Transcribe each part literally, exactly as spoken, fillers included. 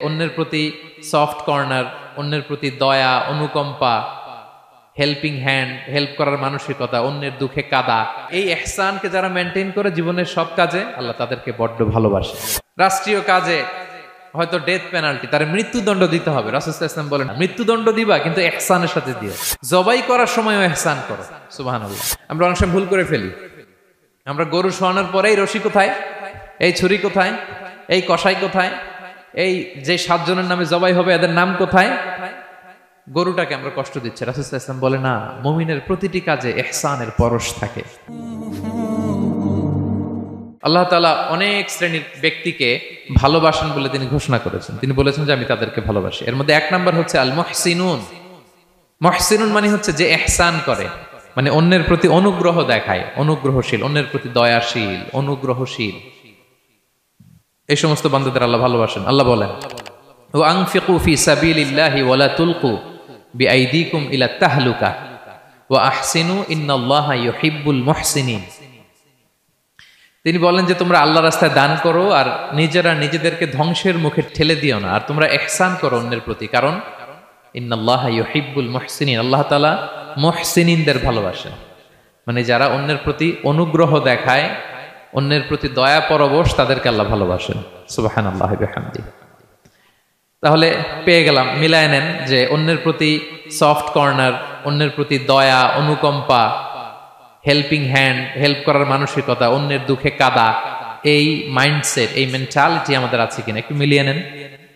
অন্যের প্রতি soft corner, অন্যের প্রতি দয়া, অনুকম্পা, হেল্পিং হ্যান্ড, হেল্প করার মানসিকতা, অন্যের দুঃখে কাদা, এই ইহসানকে যারা মেনটেন করে জীবনের সব কাজে, আল্লাহ তাদেরকে বড্ড ভালোবাসে। রাষ্ট্রীয় কাজে হয়তো ডেথ পেনাল্টি, তার মৃত্যুদণ্ড দিতে হবে, রাসূল সাল্লাল্লাহু আলাইহি ওয়াসাল্লাম বলেন মৃত্যুদণ্ড দিবা কিন্তু ইহসানের সাথে দিও, জবাই করার সময়ও ইহসান করো। সুবহানাল্লাহ। আমরা অনেক সময় ভুল করে ফেলি। আমরা গরু শোয়ানোর পরে এই রশি কোথায়, এই ছুরি কোথায়, এই কষাই কোথায়, এই যে সাতজনের নামে জবাই হবে এদের নাম কোথায়, গরুটাকে আমরা কষ্ট দিচ্ছি। রাসূল সাল্লাল্লাহু আলাইহি ওয়াসাল্লাম বলে না, মুমিনের প্রতিটি কাজে ইহসানের পরশ থাকে। আল্লাহ তাআলা অনেক শ্রেণীর ব্যক্তিকে ভালোবাসেন বলে তিনি ঘোষণা করেছেন। তিনি বলেছেন যে আমি তাদেরকে ভালোবাসি। এর মধ্যে এক নাম্বার হচ্ছে আল মুহসিনুন। মুহসিনুন মানে হচ্ছে যে ইহসান করে, মানে অন্যের প্রতি অনুগ্রহ দেখায়, অনুগ্রহশীল, অন্যের প্রতি দয়াশীল, অনুগ্রহশীল, এই সমস্ত বান্দাদের আল্লাহ ভালোবাসেন। আল্লাহ বলেন ওয়া আনফিকু ফি সাবিলিল্লাহি ওয়া লা তুলকু বিআইদিকুম ইলা তাহলুকা ওয়া আহসিনু ইন্নাল্লাহা ইউহিব্বুল মুহসিনিন। তিনি বলেন যে তোমরা আল্লাহর রাস্তায় দান করো আর নিজেরা নিজেদেরকে ধ্বংসের মুখে ঠেলে দিও না, আর তোমরা ইহসান করো অন্যের প্রতি, কারণ ইন্নাল্লাহা ইউহিব্বুল মুহসিনিন, আল্লাহ তাআলা মুহসিনিনদের ভালোবাসেন, মানে যারা অন্যের প্রতি অনুগ্রহ দেখায়, অন্যের প্রতি দয়া পরবশ, তাদেরকে আল্লাহ ভালোবাসেন। সুবহানাল্লাহি ওয়া বিহামদিহি। তাহলে পেয়ে গেলাম, মিলায় নেন যে অন্যের প্রতি সফট কর্নার, অন্যের প্রতি দয়া, অনুকম্পা, হেল্পিং হ্যান্ড, হেল্প করার মানসিকতা, অন্যের দুঃখে কাদা, এই মাইন্ডসেট, এই মেন্টালিটি আমাদের আছে কিনা একটু মিলিয়ে নেন।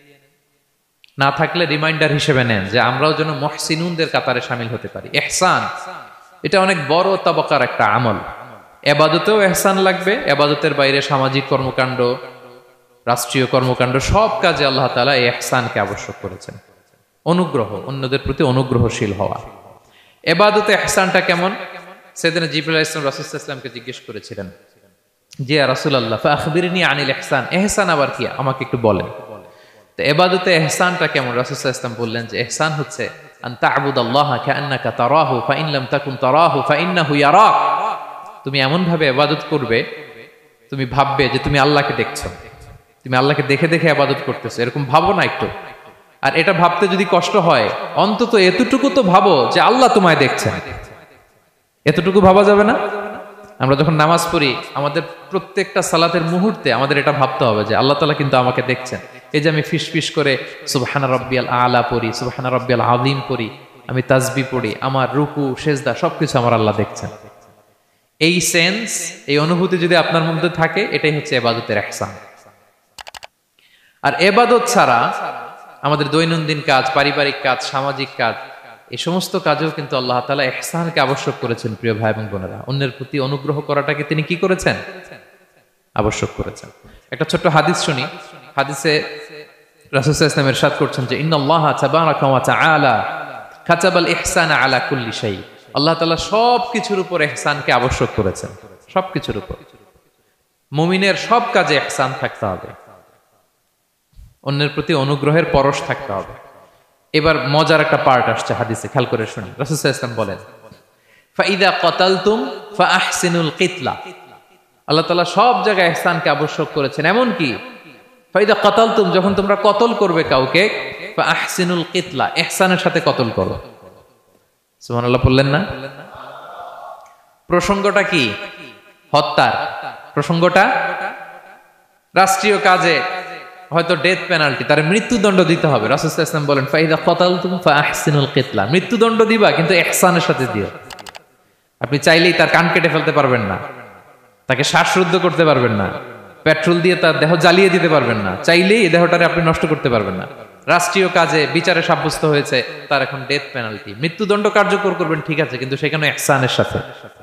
না থাকলে রিমাইন্ডার হিসেবে নেন যে আমরাও যেন মুহসিনুনদের কাতারে শামিল হতে পারি। ইহসান এটা অনেক বড় তবকার একটা আমল। ইবাদতেও ইহসান লাগবে, ইবাদতের বাইরে সামাজিক কর্মকাণ্ড, রাষ্ট্রীয় কর্মকাণ্ড, সব কাজে আল্লাহ তাআলা এই ইহসানকে আবশ্যক করেছেন। অনুগ্রহ, অন্যদের প্রতি অনুগ্রহশীল হওয়া। ইবাদতে ইহসানটা কেমন? সাইয়েদনা জিবরাইল আলাইহিস সালাম রাসূল সাল্লাল্লাহু আলাইহি ওয়াসাল্লামকে জিজ্ঞেস করেছিলেন যে ইয়া রাসূলুল্লাহ ফাআখবিরনি আনিল ইহসান, ইহসান আবার কি, আমাকে একটু বলেন। তো ইবাদতে ইহসানটা কেমন? রাসূল সাল্লাল্লাহু আলাইহি ওয়াসাল্লাম বললেন যে ইহসান হচ্ছে আন তা'বুদাল্লাহা কাআন্নাকা তারাহু ফাইন লাম তাকুন তারাহু ফাইন্নাহু ইয়ারাক। তুমি এমন ভাবে ইবাদত করবে, তুমি ভাববে যে তুমি আল্লাহকে দেখছো, তুমি আল্লাহকে দেখে দেখে ইবাদত করতেছো, এরকম ভাবো না একটু। আর এটা ভাবতে যদি কষ্ট হয়, অন্তত এতটুকু তো ভাবো যে আল্লাহ তোমায় দেখছেন। এতটুকু ভাবা যাবে না? আমরা যখন নামাজ পড়ি, আমাদের প্রত্যেকটা সালাতের মুহূর্তে আমাদের এটা ভাবতে হবে যে আল্লাহ তাআলা কিন্তু আমাকে দেখছেন। এই যে আমি ফিস ফিস করে সুবহানা রাব্বিয়াল আলা পড়ি, সুবহানা রাব্বিয়াল আযীম পড়ি, আমি তাসবিহ পড়ি, আমার রুকু সেজদা সবকিছু আমার আল্লাহ দেখছেন। এই সেন্স, এই অনুভূতি যদি আপনার মধ্যে থাকে, এটাই হচ্ছে ইবাদতের ইহসান। আর ইবাদত ছাড়া আমাদের দৈনন্দিন কাজ, পারিবারিক কাজ, সামাজিক কাজ, এই সমস্ত কাজেও কিন্তু আল্লাহ তাআলা ইহসানকে আবশ্যক করেছেন। প্রিয় ভাই এবং বোনেরা, অন্যের প্রতি অনুগ্রহ করাটাকে তিনি কি করেছেন? আবশ্যক করেছেন। একটা ছোট্ট হাদিস শুনি। হাদিসে রাসূল সাল্লাল্লাহু আলাইহি ওয়াসাল্লাম ইরশাদ করছেন যে ইন্নাল্লাহা তাবারাকা ওয়া তাআলা কাতাবাল ইহসানা আলা কুল্লি শাই। আল্লাহ তাআলা সব কিছুর উপর ইহসানকে আবশ্যক করেছেন, সব কিছুর উপর। মুমিনের সব কাজে ইহসান থাকতে হবে, অন্যের প্রতি অনুগ্রহের পরশ থাকতে হবে। এবার মজার একটা পার্ট আসছে হাদিসে, খেয়াল করে শুনি। রাসূল সাল্লাল্লাহু আলাইহি ওয়াসাল্লাম বলেন ফাইদা ক্বাতালতুম ফাআহসিনুল কিতলা। আল্লাহ তাআলা সব জায়গায় ইহসানকে আবশ্যক করেছেন। এমন কি ফাইদা ক্বাতালতুম, যখন তোমরা কতল করবে কাউকে, ফাআহসিনুল কিতলা, ইহসানের সাথে কতল করো। সুবহানাল্লাহ বললেন না? প্রসঙ্গটা কি? হত্যার প্রসঙ্গটা। রাষ্ট্রীয় কাজে হয়তো ডেথ পেনাল্টি, তার মৃত্যুদণ্ড দিতে হবে। রাসূল সাল্লাল্লাহু আলাইহি ওয়াসাল্লাম বলেন ফাইদা ক্বাতালতুম ফাআহসিনুল কিতলা, মৃত্যুদণ্ড দিবা কিন্তু ইহসানের সাথে দিও। আপনি চাইলেই তার কান কেটে ফেলতে পারবেন না, তাকে শ্বাসরুদ্ধ করতে পারবেন না, পেট্রোল দিয়ে তার দেহ জ্বালিয়ে দিতে পারবেন না, চাইলেই এই দেহটারে আপনি নষ্ট করতে পারবেন না। রাষ্ট্রীয় কাজে বিচারে সাব্যস্ত হয়েছে তার এখন ডেথ পেনাল্টি, মৃত্যুদণ্ড কার্যকর করবেন, ঠিক আছে, কিন্তু সেখানে ইহসানের সাথে।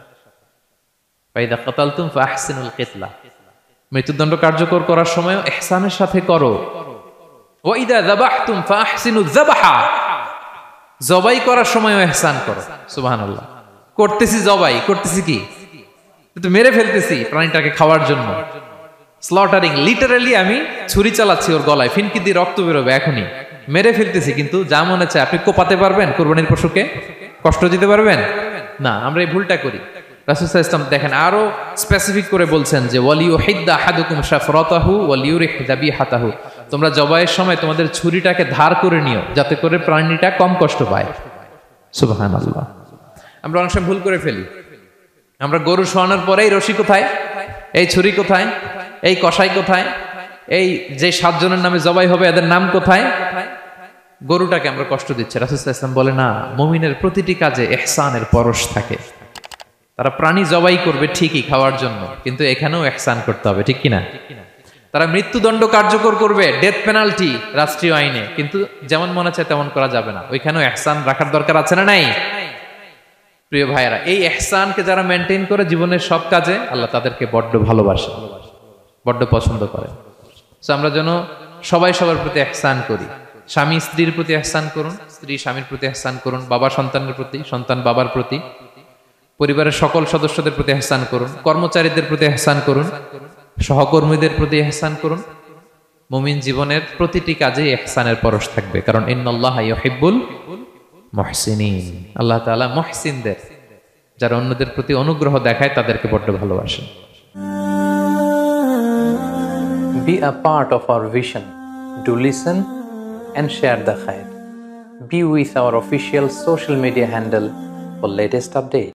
ফাইদা ক্বাতালতুম ফাআহসিনুল কিতলা, মৃত্যুদণ্ড কার্যকর করার সময় ইহসানের সাথে করো। ওয়া ইদা যাবাহতুম ফাআহসিনুয যাবাহা, জবাই করার সময় ইহসান করো। সুবহানাল্লাহ। করতেছি জবাই, করতেছি কি? কিন্তু মেরে ফেলতেছি প্রাণীটাকে খাওয়ার জন্য। স্লটারিং, লিটারালি আমি ছুরি চালাচ্ছি ওর গলায়, ফিনকি দিয়ে রক্ত বেরোবে এখনই, মেরে ফেলতেছি। কিন্তু যা মনে চায় আপনি কোপাতে পারবেন? কুরবানির পশুকে কষ্ট দিতে পারবেন না। আমরা এই ভুলটা করি। রাসূল সাল্লাল্লাহু আলাইহি ওয়াসাল্লাম দেখেন আরো স্পেসিফিক করে বলছেন যে ওয়ালিউহিদ্দা আহাদুকুম শাফরাতাহু ওয়ালিউরিহ যাবিহাতাহু, তোমরা জবাইয়ের সময় তোমাদের ছুরিটাকে ধার করে নিও, যাতে করে প্রাণীটা কম কষ্ট পায়। সুবহানাল্লাহ। আমরা অনেক সময় ভুল করে ফেলি। আমরা গরু শোয়ানোর পরে এই রশি কোথায়, এই ছুরি কোথায়, এই কষাই কোথায়, এই যে সাতজনের নামে জবাই হবে এদের নাম কোথায়, গরুটাকে আমরা কষ্ট দিচ্ছি। রাসূল সাল্লাল্লাহু আলাইহি ওয়াসাল্লাম বলে না, মুমিনের প্রতিটি কাজে ইহসানের পরশ থাকে। তারা প্রাণী জবাই করবে ঠিকই খাওয়ার জন্য, কিন্তু এখানেও ইহসান করতে হবে, ঠিক কিনা? তারা মৃত্যুদণ্ড কার্যকর করবে, ডেথ পেনাল্টি রাষ্ট্রীয় আইনে, কিন্তু যেমন মনে চায় তেমন করা যাবে না। ওইখানেও ইহসান রাখার দরকার আছে না নাই? প্রিয় ভাইয়েরা, এই ইহসানকে যারা মেনটেন করে জীবনের সব কাজে, আল্লাহ তাদেরকে বড্ড ভালোবাসে, বড্ড পছন্দ করে। সো আমরা যেন সবাই সবার প্রতি ইহসান করি। স্বামী স্ত্রীর প্রতি ইহসান করুন, স্ত্রী স্বামীর প্রতি ইহসান করুন, বাবা সন্তানের প্রতি, সন্তান বাবার প্রতি, পরিবারের সকল সদস্যদের প্রতি ইহসান করুন, কর্মচারীদের প্রতি ইহসান করুন, সহকর্মীদের প্রতি ইহসান করুন। মুমিন জীবনের প্রতিটি কাজে ইহসানের পরশ থাকবে, কারণ ইন্নাল্লাহা ইউহিব্বুল মুহসিনিন। আল্লাহ তাআলা মুহসিনদের, যারা অন্যদের প্রতি অনুগ্রহ দেখায়, তাদেরকে বড্ড ভালোবাসেন। Be a part of our vision. Do listen and share the khair. Be with our official social media handle for latest updates.